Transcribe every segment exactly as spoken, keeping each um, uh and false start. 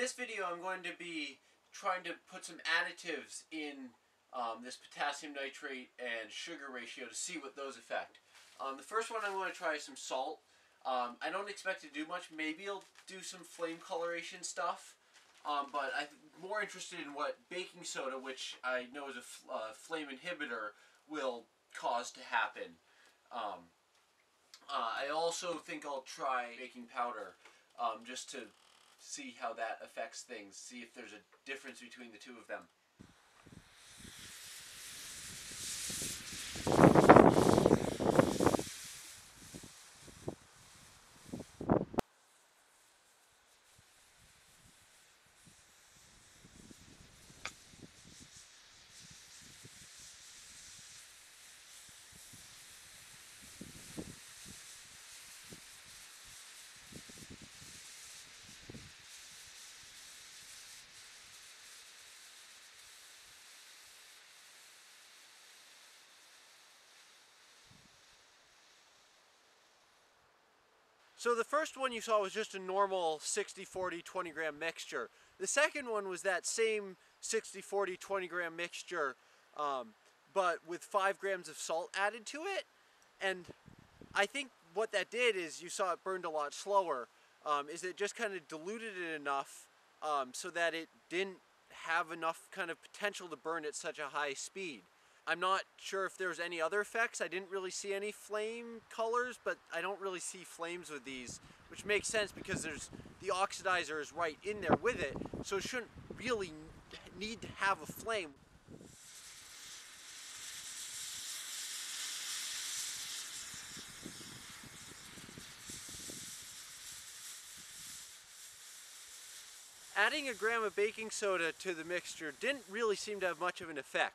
this video I'm going to be trying to put some additives in um, this potassium nitrate and sugar ratio to see what those affect. Um, the first one I want to try is some salt. Um, I don't expect to do much. Maybe I'll do some flame coloration stuff. Um, but I'm more interested in what baking soda, which I know is a f uh, flame inhibitor, will cause to happen. Um, uh, I also think I'll try baking powder um, just to see how that affects things, see if there's a difference between the two of them. So the first one you saw was just a normal sixty forty twenty gram mixture. The second one was that same sixty forty twenty gram mixture, um, but with five grams of salt added to it. And I think what that did is, you saw it burned a lot slower, um, is it just kind of diluted it enough um, so that it didn't have enough kind of potential to burn at such a high speed. I'm not sure if there's any other effects. I didn't really see any flame colors, but I don't really see flames with these, which makes sense because there's the oxidizer is right in there with it, so it shouldn't really need to have a flame. Adding a gram of baking soda to the mixture didn't really seem to have much of an effect.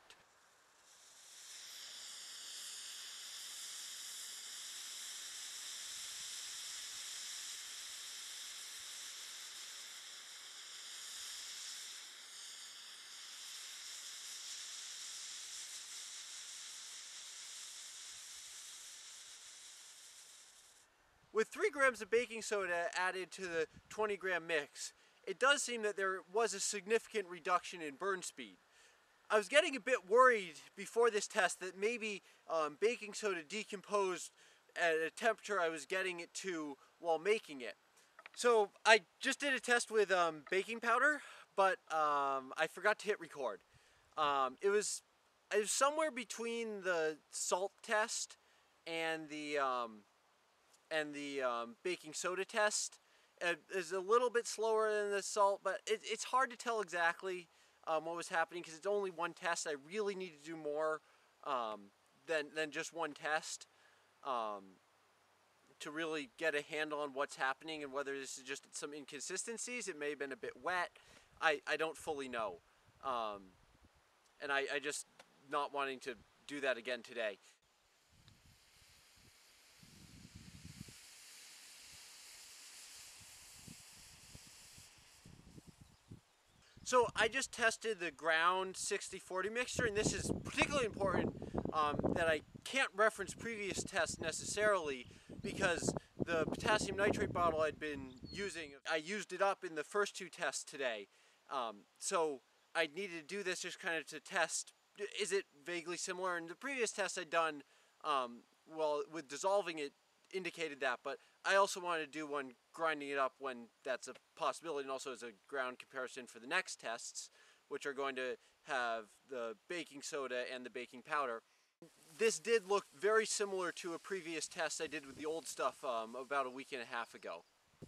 With three grams of baking soda added to the twenty gram mix, it does seem that there was a significant reduction in burn speed. I was getting a bit worried before this test that maybe um, baking soda decomposed at a temperature I was getting it to while making it. So I just did a test with um, baking powder, but um, I forgot to hit record. Um, it was it was somewhere between the salt test and the um, and the um, baking soda test. It is a little bit slower than the salt, but it, it's hard to tell exactly um, what was happening because it's only one test. I really need to do more um, than, than just one test um, to really get a handle on what's happening and whether this is just some inconsistencies. It may have been a bit wet. I, I don't fully know. Um, and I, I just not wanting to do that again today. So I just tested the ground sixty forty mixture, and this is particularly important um, that I can't reference previous tests necessarily because the potassium nitrate bottle I'd been using, I used it up in the first two tests today. Um, so I needed to do this just kind of to test, is it vaguely similar? And the previous test I'd done, um, well, with dissolving it, indicated that, but I also wanted to do one grinding it up when that's a possibility, and also as a ground comparison for the next tests, which are going to have the baking soda and the baking powder. This did look very similar to a previous test I did with the old stuff um, about a week and a half ago.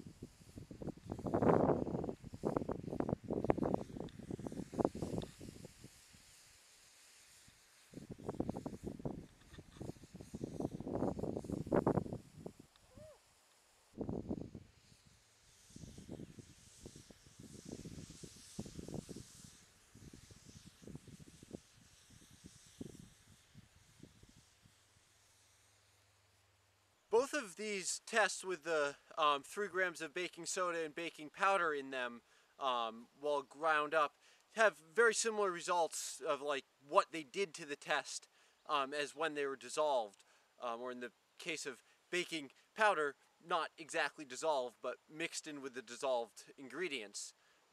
Both of these tests with the um, three grams of baking soda and baking powder in them um, while ground up have very similar results of like what they did to the test um, as when they were dissolved, um, or in the case of baking powder, not exactly dissolved but mixed in with the dissolved ingredients.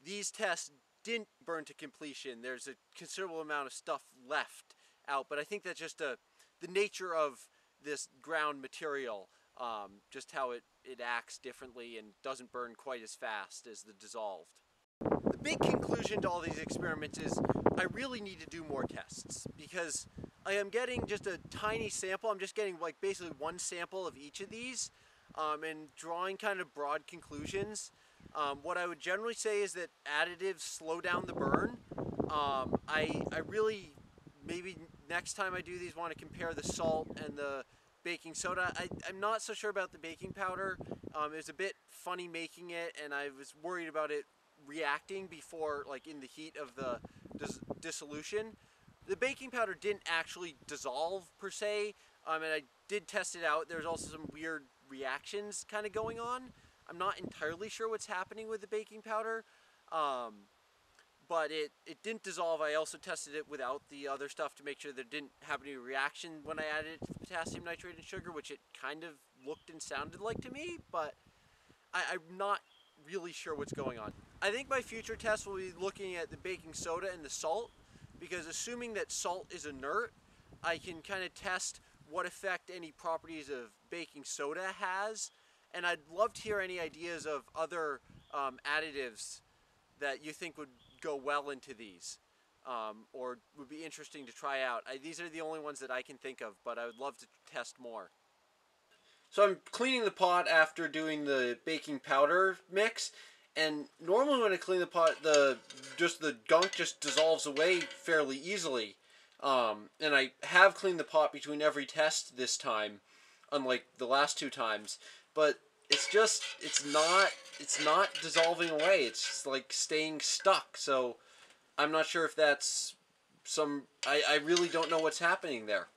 these tests didn't burn to completion. There's a considerable amount of stuff left out, but I think that's just a, the nature of this ground material, um, just how it, it acts differently and doesn't burn quite as fast as the dissolved. The big conclusion to all these experiments is I really need to do more tests, because I am getting just a tiny sample. I'm just getting like basically one sample of each of these, um, and drawing kind of broad conclusions. Um, what I would generally say is that additives slow down the burn. Um, I, I really, maybe next time I do these, want to compare the salt and the baking soda. I, I'm not so sure about the baking powder. Um, it was a bit funny making it, and I was worried about it reacting before, like in the heat of the dis dissolution. The baking powder didn't actually dissolve per se, um, and I did test it out. There's also some weird reactions kind of going on. I'm not entirely sure what's happening with the baking powder, um, but it, it didn't dissolve. I also tested it without the other stuff to make sure there didn't have any reaction when I added it to the potassium nitrate and sugar, which it kind of looked and sounded like to me, but I, I'm not really sure what's going on. I think my future tests will be looking at the baking soda and the salt, because assuming that salt is inert, I can kind of test what effect any properties of baking soda has. And I'd love to hear any ideas of other um, additives that you think would go well into these, um, or would be interesting to try out. I, these are the only ones that I can think of, but I would love to test more. So I'm cleaning the pot after doing the baking powder mix, and normally when I clean the pot, the just the gunk just dissolves away fairly easily. Um, and I have cleaned the pot between every test this time, unlike the last two times. But it's just, it's not, it's not dissolving away. It's just like staying stuck. So I'm not sure if that's some, I, I really don't know what's happening there.